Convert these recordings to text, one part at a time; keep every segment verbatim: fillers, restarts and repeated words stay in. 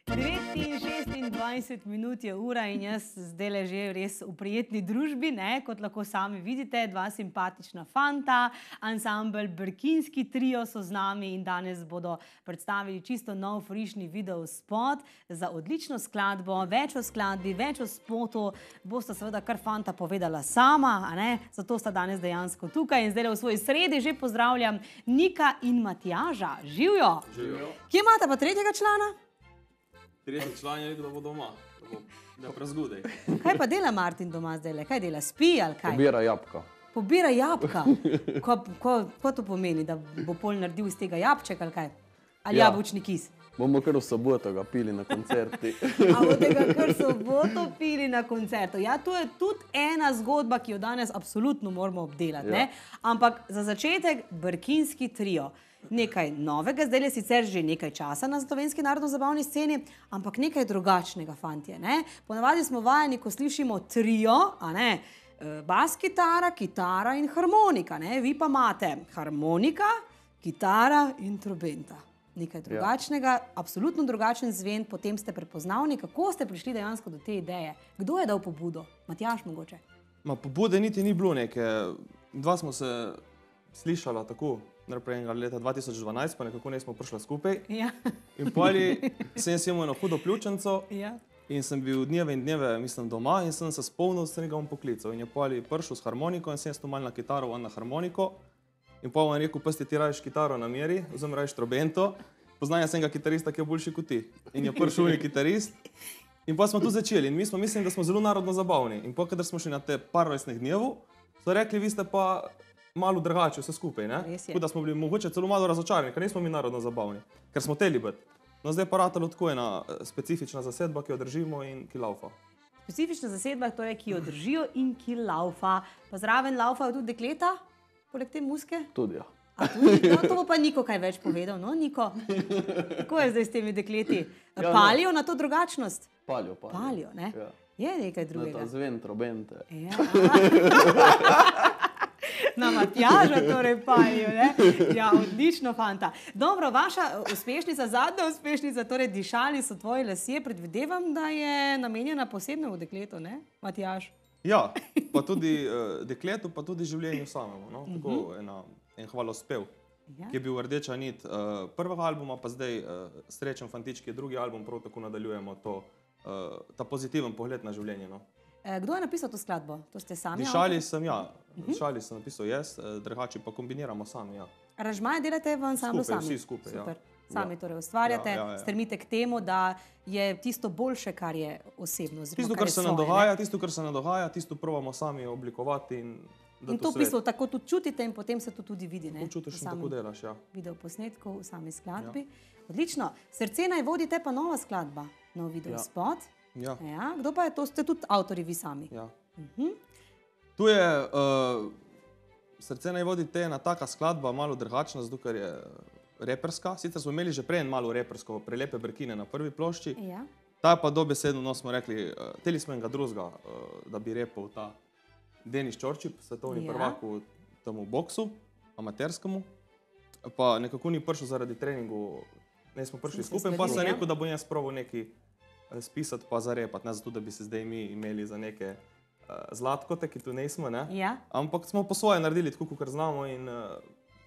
devet in šestindvajset minut je ura in jaz zdaj le že res v prijetni družbi, ne, kot lahko sami vidite, dva simpatična fanta, ansambel Brkinski trio so z nami in danes bodo predstavili čisto nov frišni video spot za odlično skladbo, več o skladbi, več o spotu, bosta seveda kar fanta povedala sama, a ne, zato sta danes dejansko tukaj in zdaj v svoji sredi že pozdravljam Nika in Matjaža. Živjo! Živjo! Kje imate pa tretjega člana? Tretji član je rekel, da bo doma, da bo, da bo prezgodaj. Kaj pa dela Martin doma zdaj? Kaj dela? Spi ali kaj? Pobira jabka. Pobira jabka? Ko, ko, ko to pomeni, da bo pol naredil iz tega jabček ali kaj? Ali Ja. jabučni kis? Bomo kar v soboto ga pili na koncerti. A boste ga kar soboto pili na koncertu. Ja, to je tudi ena zgodba, ki jo danes absolutno moramo obdelati, Ja. ne? Ampak za začetek Brkinski trio. Nekaj novega, zdaj je sicer že nekaj časa na slovenski narodno-zabavni sceni, ampak nekaj drugačnega, fantje, ne? Ponavadi smo vajeni, ko slišimo trio, a ne, eh, bas kitara, kitara in harmonika, ne? Vi pa imate harmonika, kitara in trobenta. Nekaj drugačnega, absolutno drugačen zven, potem ste prepoznavni. Kako ste prišli dejansko do te ideje? Kdo je dal pobudo? Matjaž mogoče? Ma pobude niti ni bilo neke. Dva smo se slišala tako, naprej leta dva tisoč dvanajst, pa nekako nismo prišla skupaj. Ja. In poli sem jaz imel eno hudo pljučnico Ja. in sem bil dneve in dneve, mislim, doma in sem se spomnil, sem ga bom poklical. In je poli prišel s harmoniko in sem jaz to mal na kitaro, on na harmoniko. In pa on rekel, pasti ti rajš kitaro na meri, vzem rajš trobento. Poznam jaz enega kitarista, ki je boljši kot ti. In je prišel nek kitarist. In pa smo tu začeli. In mi smo, mislim, da smo zelo narodno zabavni. In pa, kadar smo šli na te par rojstnih dnevu, so rekli, vi ste pa malo drugače vse skupaj, ne? Res je. Tako da smo bili mogoče celo malo razočarani, ker nismo mi narodno zabavni, ker smo teli biti. No, zdaj pa ratalo tako ena eh, specifična zasedba, ki jo držimo in ki laufa. Specifična zasedba, torej, ki jo držijo in ki laufa. Pa zraven laufajo tudi dekleta, poleg te muske? Tudi ja. A tudi, no, to bo pa Niko kaj več povedal, no, Niko? Kako je zdaj s temi dekleti? Ja, Palijo na to drugačnost? Palijo, palijo. Palijo, ne? Ja. Je nekaj Na drugega. ta zven trobente. Ja. Na Matjaža torej palijo, ne? Ja, odlično, fanta. Dobro, vaša uspešnica, zadnja uspešnica, torej dišali so tvoji lasje, predvidevam, da je namenjena posebnemu dekletu, ne, Matjaž? Ja, pa tudi uh, dekletu, pa tudi življenju samemu. No? Tako ena, en hvalospev, Ja. ki je bil rdeča nit uh, prvega albuma, pa zdaj uh, Srečen fantič, ki je drugi album, prav tako nadaljujemo to, uh, ta pozitiven pogled na življenje. No? E, kdo je napisal to skladbo? To ste sami? Dišali sem, ja, dišali sem napisal jaz, uh, drugače pa kombiniramo sami, ja. Aranžmaje delate v ansamblu Skupaj, sami? vsi skupaj, ja. Super. Sami torej ustvarjate, Ja, ja, ja. stremite k temu, da je tisto boljše, kar je osebno. oziroma Tisto, kar kar je se nam svoje, dogaja, ne? tisto, kar se nam dogaja, tisto probamo sami oblikovati in da In to v svet bistvu tako tudi čutite in potem se to tudi vidi, ne? počutiš V in samem tako delaš, ja. videoposnetku, v sami skladbi. Odlično. Srce naj vodite pa nova skladba, nov video Ja. spot. Ja, Ja, kdo pa je to? Ste tudi avtorji vi sami. ja. Mhm. Tu je uh, Srce naj vodi te ena taka skladba, malo drugačna, zato ker je reperska. Sicer smo imeli že prej en malo repersko, Prelepe brkine na prvi plošči. Ja. Ta je pa dobesedno, no, smo rekli, uh, teli smo enega drugega, uh, da bi repal ta Denis Čorčip, svetovni Ja. prvak v temu boksu, amaterskemu. Pa nekako ni prišel zaradi treningu, ne smo prišli Smo se skupaj, pa sem zgledali, ja. rekel, da bom jaz probal nekaj eh, spisati pa zarepati, ne zato, da bi se zdaj mi imeli za neke uh, zlatkote, ki tu nismo, ne. Ja. Ampak smo po svoje naredili tako, kot znamo in uh,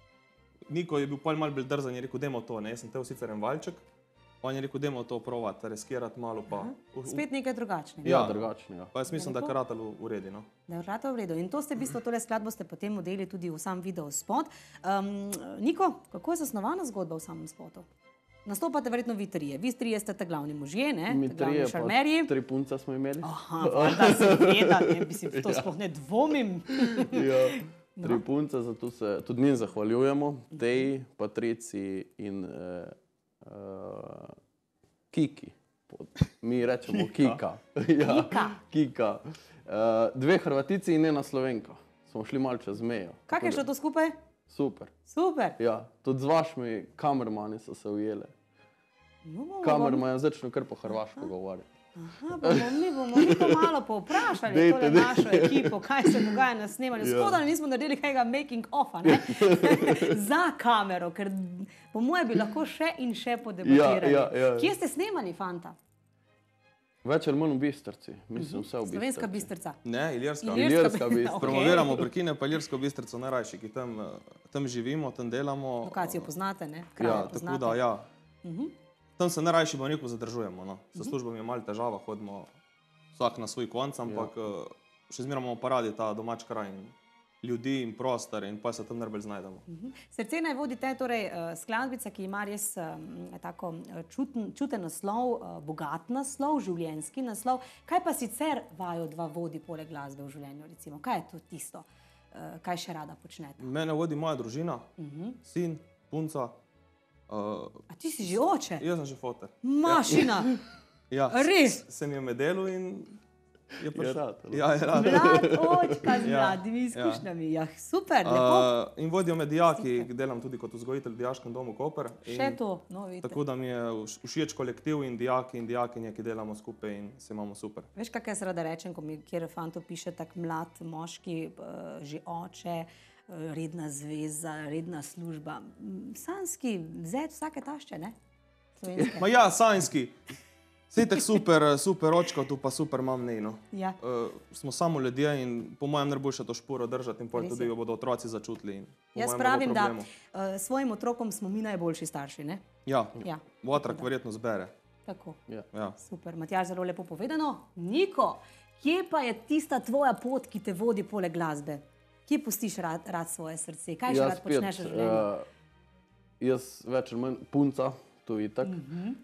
Niko je bil pol malo bolj drzan, je rekel, dajmo to, ne, jaz sem tel sicer en valček, on je rekel, dajmo to provati, riskirati malo pa. Uh, Spet nekaj drugačnega. Ja. Ja, drugačnega. Pa jaz mislim, da je karatel v redu, no. Da je vrata v redu. In to ste v bistvu, tole skladbo ste potem modeli tudi v sam video spot. Um, Niko, kako je zasnovana zgodba v samem spotu? Nastopate verjetno vi trije. Vi trije ste ta glavni možje, ne? Mi Ta glavni trije, pa šarmerji. tri punce smo imeli. Aha, da se veda, ne, mislim, to sploh ne dvomim. Ja, tri punce, zato se tudi njim zahvaljujemo. Teji, Patrici in uh, uh, Kiki. Mi rečemo Kika. Ja, Kika. Kika. Uh, dve Hrvatici in ena Slovenka. Smo šli malo čez mejo. Kako je šlo to skupaj? Super. Super. Ja, tudi z vašimi kamermani so se ujeli. No, bomo- Kamerman je začel kar po hrvaško govoriti. Aha, bomo, mi bomo mi to malo povprašali, Dejte, tole dejte. našo ekipo, kaj se dogaja na snemanju. Ja. Škoda, da nismo naredili kakega making offa, ne? Za kamero, ker po moje bi lahko še in še podebatirali. Ja, ja, ja. Kje ste snemali, fanta? Več ali manj v Bistrci, mislim vse v Bistrci. Slovenska Bistrica. Ne, Ilirska. Ilirska Ilirska Bistrica, Bistrica. okej. Promoviramo Brkine pa Ilirsko Bistrico najrajši, ki tam, eh, tam živimo, tam delamo. Lokacijo poznate, ne? Ja, Kraje tako poznate. da, ja. Tam se najrajši, bom rekel, zadržujemo. No. Sa službami je malo težava, hodimo vsak na svoj konc, ampak ja. še zmeraj imamo pa radi ta domač kraj in ljudi in prostor in pa se tam najbolj znajdemo. Srce naj vodi te, torej uh, skladbica, ki ima res um, tako uh, čuten, čuten naslov, uh, bogat naslov, življenjski naslov. Kaj pa sicer vaju dva vodi poleg glasbe v življenju, recimo? Kaj je to tisto, uh, kaj še rada počnete? Mene vodi moja družina, sin, punca. Uh, A ti si že oče? jaz sem že foter. Mašina! Ja, Res? s- sem jo medelu in je Je prišel. rad, ali? Ja, je rad. Mlad očka z Ja, mladimi izkušnjami. Ja, super, lepo. Uh, in vodijo me dijaki, delam tudi kot vzgojitelj v Dijaškem domu Koper. In Še to, no vidite. tako da mi je vš- všeč kolektiv in dijaki in dijakinje, ki delamo skupaj in se imamo super. Veš, kaj jaz rada rečem, ko mi kjer fanto piše tak mlad moški, eh, že oče, eh, redna zveza, redna služba. M, Sanski vzet vsake tašče, ne? Slovenske. Ma ja, sanjski. Sej tak super, super očka, tu pa super mam ne, no. Ja. Uh, smo samo ljudje in po mojem najboljše to šporo držati in pol Res tudi je. jo bodo otroci začutili. In po Jaz mojem ne bo pravim, da problemov. uh, svojim otrokom smo mi najboljši starši, ne? Ja, Ja. otrok verjetno zbere. Tako. Ja. Ja. Super, Matjaž, zelo lepo povedano. Niko, kje pa je tista tvoja pot, ki te vodi poleg glasbe? Kje pustiš rad, rad svoje srce? Kaj še rad počneš v življenju? uh, jaz več ali manj punca, to je itak. Uh Mhm. -huh.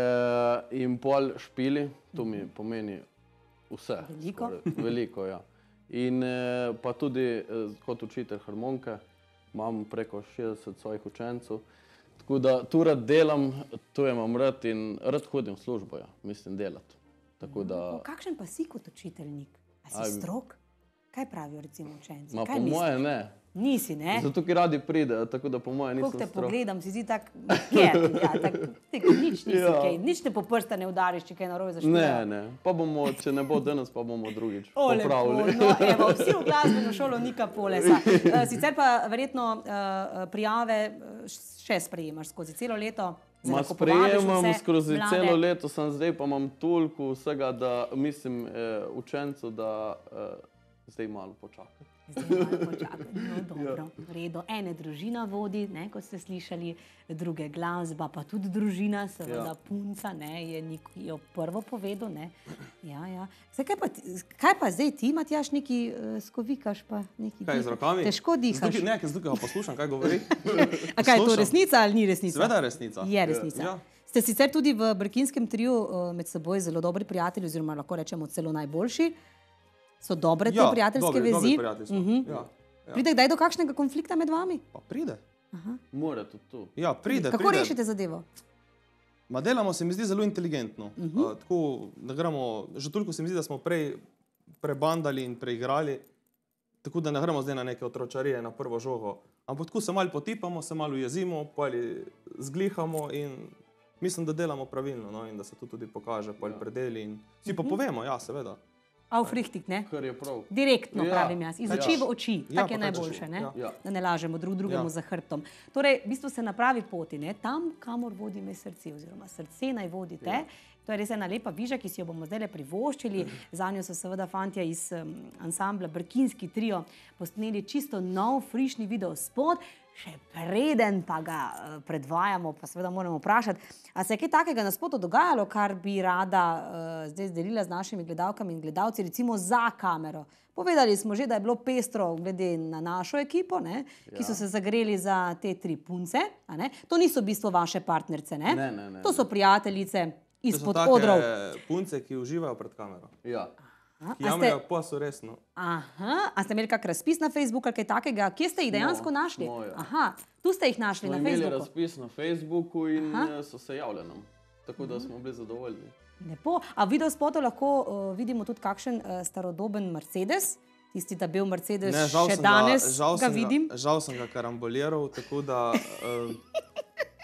e, in pol špili, to mi pomeni vse. Veliko? Skoraj, veliko, ja. In e, pa tudi e, kot učitelj harmonike, imam preko šestdeset svojih učencev. Tako da tu rad delam, tu imam rad in rad hodim v službo, ja. Mislim delati. Tako da, O, kakšen pa si kot učiteljnik? A si Aj, strok? Kaj pravijo recimo učenci? ma Kaj po misliš? moje ne. Nisi, ne? Zato, ker radi pride, tako da po moje Ko nisem te strok. pogledam, si zdi tak ker, ja, tak, tak, nič nisi Ja. kaj, nič te po prsta ne udariš, če kaj narobe zašpila. Ne, ne. Pa bomo, če ne bo danes, pa bomo drugič O, lepo, popravili. no, evo, vsi v glasbeno šolo Nika Polesa. Eh, Sicer pa verjetno uh, prijave eh, še sprejemaš skozi celo leto. Se Ma lahko povabiš sprejemam vse skozi mlade. celo leto, sem zdaj pa imam toliko vsega, da mislim eh, učencu, da eh, zdaj malo počakam. Zdaj malo počakaj. No, dobro, v redu. Ene družina vodi, ne, kot ste slišali, druge glasba, pa tudi družina, seveda Ja. punca, ne, je nik- jo prvo povedal, ne. Ja, ja. Zdaj, kaj, pa, ti- kaj pa zdaj ti, Matjaž, neki uh, skovikaš pa neki Kaj z dihaš? rokami? Težko dihaš. Zdaj, ne, ker zdaj ga poslušam, kaj govori. A kaj je to Poslušam. resnica ali ni resnica? Seveda je resnica. Je resnica. Ja. Ste sicer tudi v Brkinskem triu uh, med seboj zelo dobri prijatelji, oziroma lahko rečemo celo najboljši. So dobre te Ja, prijateljske dobri, vezi. dobri prijatelji smo. Mhm. Ja, ja. Pride kdaj do kakšnega konflikta med vami? Pa pride. Mora tudi tu. Ja, pride, Kako pride. rešite zadevo? Ma delamo se mi zdi zelo inteligentno. Uh Mhm. -huh. uh, tako, da gremo, že toliko se mi zdi, da smo prej prebandali in preigrali, tako da ne gremo zdaj na neke otročarije na prvo žogo. Ampak tako se malo potipamo, se malo jezimo, poli zglihamo in mislim, da delamo pravilno, no, in da se to tudi pokaže, poli predeli in si pa povemo, ja, seveda. Aufrichtig, ne? Kar je prav. Direktno Ja. pravim jaz, iz Ja. oči v oči, Ja, tako je pa kaj najboljše, češ, ne? ja. Ja. Da ne lažemo drug drugemu Ja. za hrbtom. Torej, v bistvu se na pravi poti, ne? Tam, kamor vodi me srce, oziroma srce naj vodi te. Ja. To je res ena lepa viža, ki si jo bomo zdaj privoščili. Za njo so seveda fantje iz um, ansambla Brkinski trio posneli čisto nov, frišni video spot. Še preden pa ga uh, predvajamo, pa seveda moramo vprašati, a se je kaj takega na spotu dogajalo, kar bi rada uh, zdaj delila z našimi gledalkami in gledalci, recimo za kamero. Povedali smo že, da je bilo pestro glede na našo ekipo, ne, ki so se zagreli za te tri punce. A ne. To niso v bistvu vaše partnerce, ne? Ne, ne, ne, To so prijateljice To so izpod take odrov. punce, ki uživajo pred kamero. Ja. A, Ki a, jamrejo, ste, pa so resno. aha, a ste imeli kak razpis na Facebooku ali kaj takega? Kje ste jih dejansko Smo, našli? smo, ja. Aha, tu ste jih našli Smo na imeli Facebooku. razpis na Facebooku in Aha. eh, so se javljali nam. Tako da smo bili zadovoljni. Lepo. A v videospotu lahko uh, vidimo tudi kakšen uh, starodoben Mercedes, tisti ta bel Mercedes, Ne, žal še sem danes ga, žal ga sem vidim. Ga, žal sem ga karamboliral, tako da uh,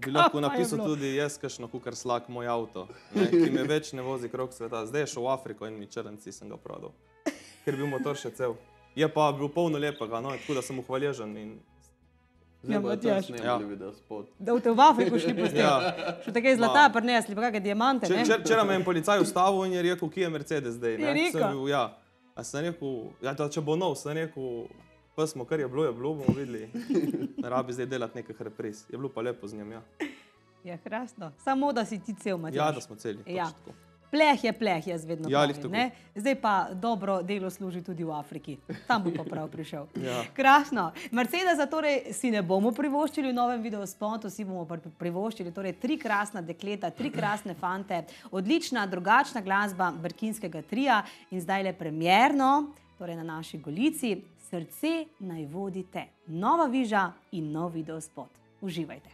Bi lahko Kaj pa je napisal bilo? tudi jaz, kakšno kukar slak moj avto, ne, ki me več ne vozi krog sveta. Zdaj je šel v Afriko in mi črnci sem ga prodal, ker je bil motor še cel. Je pa bil polno lepega, no, tako da sem mu hvaležen in Zdaj Ja, bojo tam Matjaž. snemali Ja. video spot. Da boste v Afriko šli posnet. Ja. Še take zlata prinesli, pa kakšne diamante, Če- ne? če- Včeraj me je en policaj ustavil in je rekel, kje je Mercedes zdaj. Ne? Je rekel? Sem bil, ja. A sem rekel, ja, da če bo nov, sem rekel, pa smo, kar je bilo, je bilo, bomo videli. Ne rabi zdaj delati nekih repriz. Je bilo pa lepo z njim, ja. Ja, krasno. Samo, da si ti cel, Matjaž. Ja, da smo celi. Ja. točno tako. Pleh je pleh, jaz vedno Ja, glih pravim, tako. ne? Zdaj pa dobro delo služi tudi v Afriki. Tam bo pa prav prišel. Ja. Krasno. Mercedesa torej si ne bomo privoščili v novem videospotu, si bomo pri- privoščili torej tri krasna dekleta, tri krasne fante, odlična, drugačna glasba brkinskega trija in zdaj le premjerno, torej na naši Golici, Srce naj vodi te. Nova viža in nov videospot. Uživajte.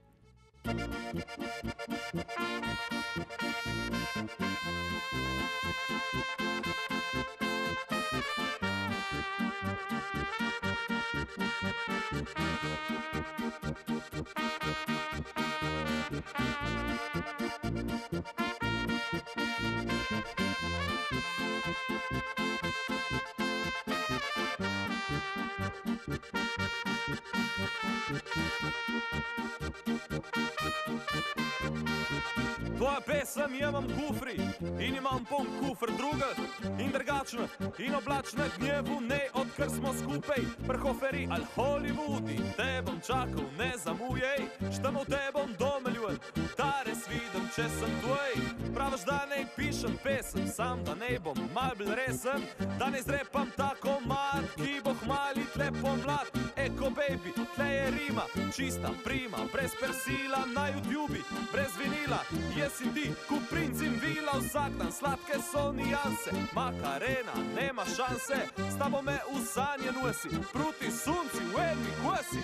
Tvoja pesem imam kufri in imam poln kufr drugih in drugačnih in oblačnih dnevu, ne odkar smo skupaj, prhoferi ali Hollywoodi, te bom čakal, ne zamujej, štamo te bom domeljujem, da res vidim, če sem tvoj. Praviš, da ne pišem pesem, sam da ne bom mal bil resen, da ne zrepam tako mat, ki bo hmali tle pomlad. Eko baby, tle je rima, čista prima, brez persila na YouTubi, brez vinila. Jaz in ti, ko princ in vila, vsak dan sladke so nijanse. Makarena, nema šanse, s tabo me v sanje nosi, proti sunci v eni kosi.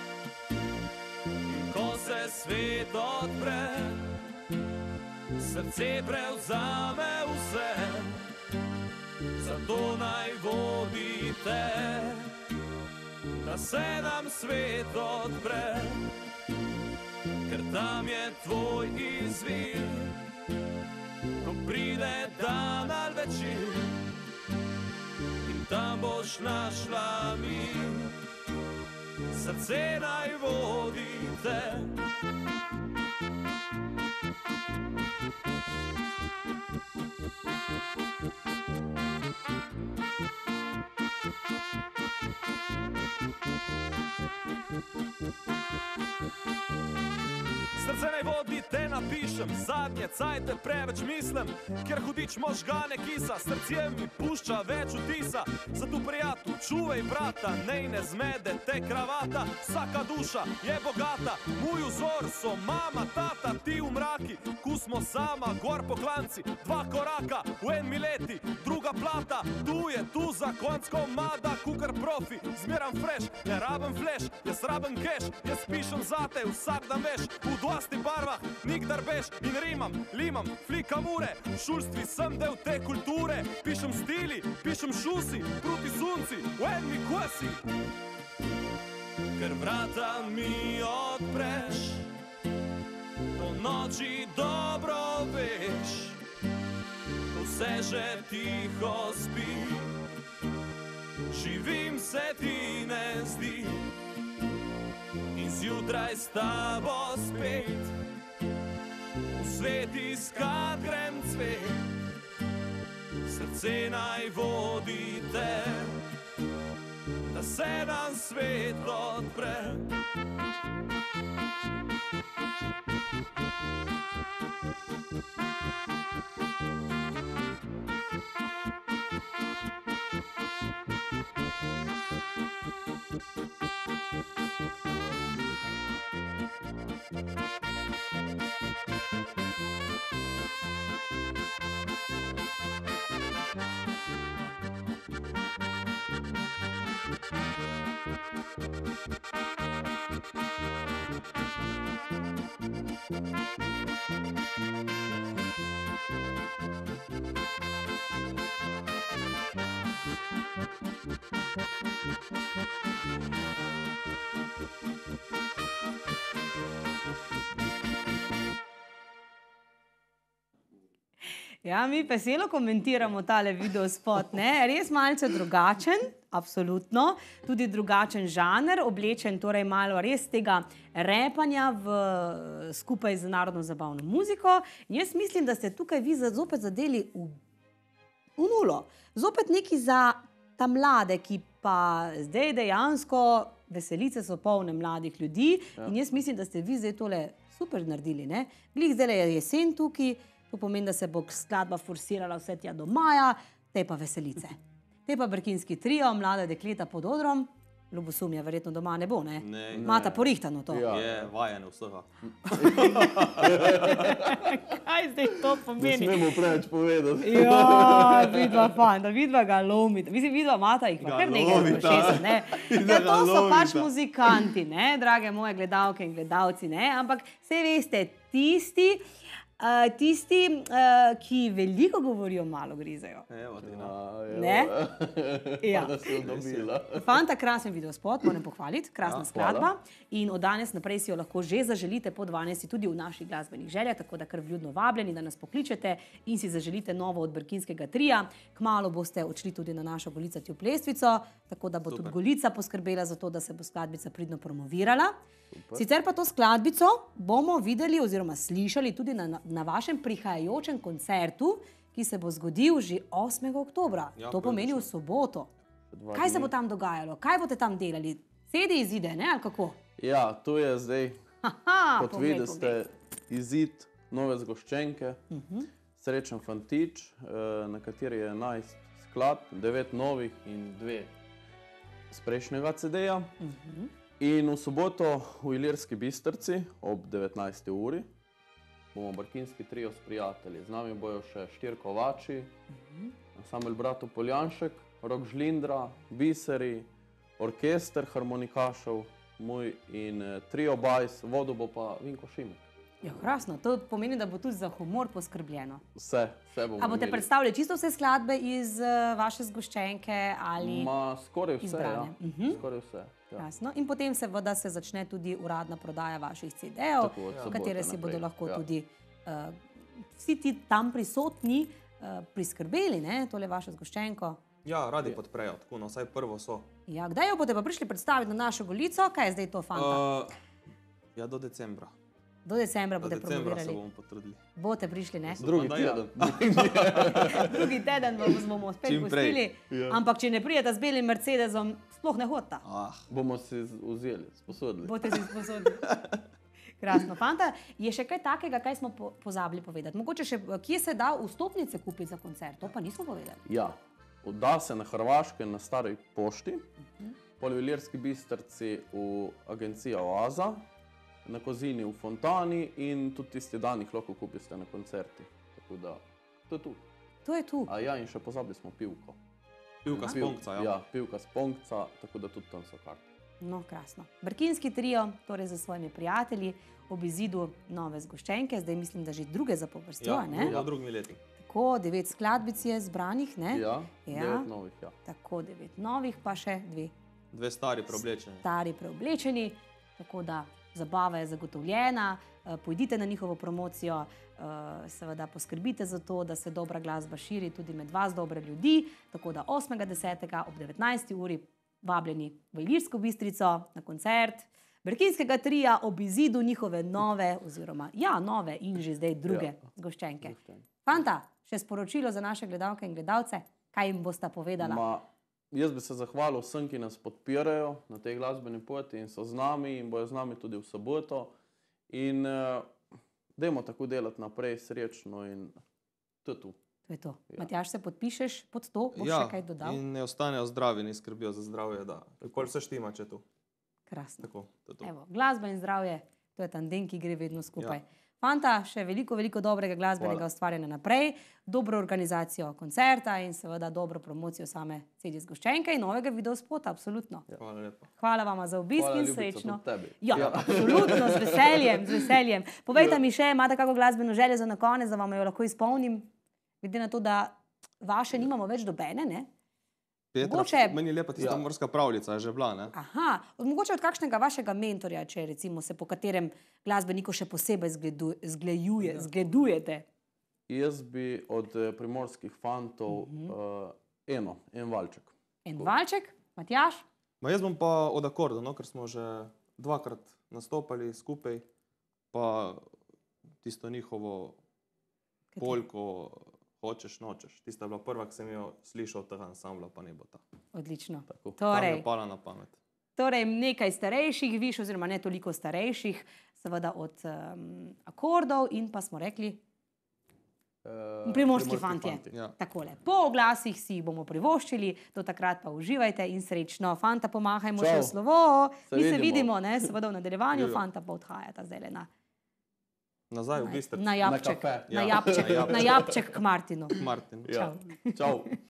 In ko se svet odpre, srce prevzame vse, zato naj vodi te, da se nam svet odpre, ker tam je tvoj izvir. Ko pride dan ali večer in tam boš našla mir, srce naj vodi te. Srce naj vodi te napišem, zadnje cajte preveč mislim, ker hudič možgane kisa, srce mi pušča več vtisa. Zato prijatelj, čuvaj vrata, nej ne zmede te kravata, vsaka duša je bogata, moj vzor so mama, tata, ti v mraki, ko smo sama, gor po klanci, dva koraka, v en mileti, druga plata, tu je tu za konc komada, kukar profi, zmeram fresh, ne rabim flash, jaz rabim cash, jaz pišem zate, vsak dan veš, v dosti barvah, nikdar bež in rimam, limam, flikam ure, v šolstvi sem del te kulture, pišem stili, pišem šusi, proti sunci, v eni kosi. Ker vrata mi odpreš, po noči dobro veš, ko vse že tiho spi, živim se ti ne zdi. In zjutraj s tabo spet v svet iskat grem cvet, srce naj vodi te, da se nam svet odpre. Ja, mi veselo komentiramo tale videospot, ne? Res malce drugačen, absolutno, tudi drugačen žanr, oblečen torej malo res tega repanja v, skupaj z narodno zabavno muziko. In jaz mislim, da ste tukaj vi zopet zadeli v, v nulo. Zopet neki za ta mlade, ki pa zdaj dejansko veselice so polne mladih ljudi. Ja. In jaz mislim, da ste vi zdaj tole super naredili, ne? Glih zdaj je jesen tukaj, to pomeni, da se bo skladba forsirala vse tja do maja, te pa veselice. Te pa Brkinski trio, mlada dekleta pod odrom, ljubosumja verjetno doma ne bo, ne? Ne. Mata porihtano to. Ja. Je vajene vsega. Kaj zdaj to Ne pomeni? smemo preveč povedati. Ja, vidva fanta, vidva ga lomita. Mislim, vidva mata jih pa Ga kar nekaj lomita. šest, ne? Vidva Ja, ga to so pač lomita. muzikanti, ne, drage moje gledalke in gledalci, ne? Ampak saj veste, tisti, uh, tisti, uh, ki veliko govorijo, malo grizejo. Evo, ti, no. A, evo. Ne? Ja. Da si jo dobila. Fanta, krasen videospot, moram pohvaliti, krasna Ja, skladba. In od danes naprej si jo lahko že zaželite po dvanajsti tudi v naših glasbenih željah, tako da kar vljudno vabljeni, da nas pokličete in si zaželite novo od Brkinskega trija. Kmalu boste odšli tudi na našo Golicatjo plestvico, tako da bo Super. tudi Golica poskrbela za to, da se bo skladbica pridno promovirala. Sicer pa to skladbico bomo videli oziroma slišali tudi na, na vašem prihajajočem koncertu, ki se bo zgodil že osmega oktobra. Ja, To pomeni v prvič. soboto. Dva Kaj se dni. bo tam dogajalo? Kaj boste tam delali? Cedi izide, ne? Ali kako? Ja, to je zdaj, Aha, kot poglej, vidite, poglej. izid nove zgoščenke. Uh -huh. Srečen fantič, eh, na kateri je enajst skladb, devet novih in dve z prejšnjega C D-ja. Uh -huh. In v soboto v Ilirski Bistrci ob devetnajsti uri bomo Brkinski trio s prijatelji. Z nami bojo še štir kovači, ansambel Bratov Poljanšek, Rok Žlindra, Biseri, orkester harmonikašev, moj in eh, trio Bajs, vodo bo pa Vinko Šimek. Ja, krasno. To pomeni, da bo tudi za humor poskrbljeno. Vse, vse bomo A boste imeli. predstavljali čisto vse skladbe iz uh, vaše zgoščenke ali... Ma, skoraj vse, izbrane. ja. Mhm. Skoraj vse. Ja. Krasno. In potem seveda se začne tudi uradna prodaja vaših C D-jev, Tako, od sobote katere si naprej, bodo lahko ja. tudi uh, vsi ti tam prisotni uh, priskrbeli, ne, tole vašo zgoščenko. Ja, radi podprejo, tako, no, vsaj prvo so. Ja, kdaj jo boste pa prišli predstaviti na našo Golico? Kaj je zdaj to, fanta? Uh, ja, do decembra. Do decembra Do boste decembra se promovirali. bomo potrudili. Boste prišli, ne? Drugi da ja. teden. Drugi teden vas bomo spet Čim prej. pustili. Ja. Ampak če ne prijete z belim Mercedesom, sploh ne hodita. Ah, Bomo si z- vzeli, sposodili. Boste si sposobni. Krasno. Fanta, je še kaj takega, kaj smo po, pozabili povedati? Mogoče še, kje se da vstopnice kupiti za koncert? To pa nismo povedali. Ja, da se na Hrvaškem na Stari pošti, pol v Ilirski Bistrci v agenciji Oaza, na Kozini v Fontani in tudi tisti dan jih lahko kupite na koncerti. Tako da, to je tu. To je tu. A ja, in še pozabili smo pivko. pivka s Piv- ponkca, ja. Ja, pivka s ponkca, tako da tudi tam so karte. No, krasno. Brkinski trio, torej za svojimi prijatelji, ob izidu nove zgoščenke, zdaj mislim, da že druge zapovrstjo, Ja, ne? ja, drugimi leti. Tako, devet skladbic je zbranih, ne? Ja, Ja. devet novih, ja. Tako, devet novih, pa še dve Dve stari preoblečeni. stari preoblečeni, tako da zabava je zagotovljena. Eh, Pojdite na njihovo promocijo, eh, seveda poskrbite za to, da se dobra glasba širi tudi med vas, dobre ljudi. Tako da osmega desetega ob devetnajsti uri vabljeni v Ilirsko Bistrico na koncert Brkinskega trija ob izidu njihove nove, oziroma ja, nove in že zdaj druge Ja. zgoščenke. Zgoščenke. Fanta, še sporočilo za naše gledalke in gledalce, kaj jim bosta povedala? Ma, jaz bi se zahvalil vsem, ki nas podpirajo na tej glasbeni poti in so z nami in bojo z nami tudi v soboto. In uh, dajmo tako delati naprej, srečno in to je tu. To je to. Ja. Matjaž, se podpišeš pod to? Boš Ja, še kaj dodal? in ne ostanejo zdravi, ne skrbijo za zdravje, da kol vse štima, če tu. Krasno. Tako, to je to. Evo, glasba in zdravje, to je tandem, ki gre vedno skupaj. Ja. Fanta, še veliko, veliko dobrega glasbenega Hvala. ustvarjanja naprej, dobro organizacijo koncerta in seveda dobro promocijo same C D zgoščenke in novega videospota, absolutno. Hvala lepa. Hvala vama za obisk Hvala, in Ljubica, srečno. tudi tebi. Ja, Ja. absolutno, z veseljem, z veseljem. Povejte mi še, imate kako glasbeno željo za na konec, da vam jo lahko izpolnim, glede na to, da vaše nimamo več dobene, ne? Petra, Mogoče- meni je lepa tista Ja. morska pravljica, je že bila, ne? Aha, od- mogoče od kakšnega vašega mentorja, če recimo se po katerem glasbeniku še posebej zgledu, zglejuje, zgledujete. Jaz bi od eh, primorskih fantov Mhm. uh, eno, en valček. En valček, Matjaž? Ma jaz bom pa od akorda, no, ker smo že dvakrat nastopali skupaj, pa tisto njihovo polko hočeš, nočeš. Tista je bila prva, ki sem jo slišal od tega ansambla, pa ne bo ta. Odlično. Tako. Tam je Torej, pala na pamet. torej nekaj starejših, viš, oziroma ne toliko starejših, seveda od um, akordov in pa smo rekli Uh, primorski fantje. Ja. Takole. Po oglasih si jih bomo privoščili, do takrat pa uživajte in srečno. Fanta, pomahajmo Čau. še v slovo. Se Mi se vidimo. vidimo, ne, seveda v nadaljevanju, Živijo. fanta pa odhajata zdaj na, Nazaj v Bistrico. na jabček, kafe. na Ja, jabček, na jabček. na jabček k Martinu. Martin. Ja. Čau. Čau.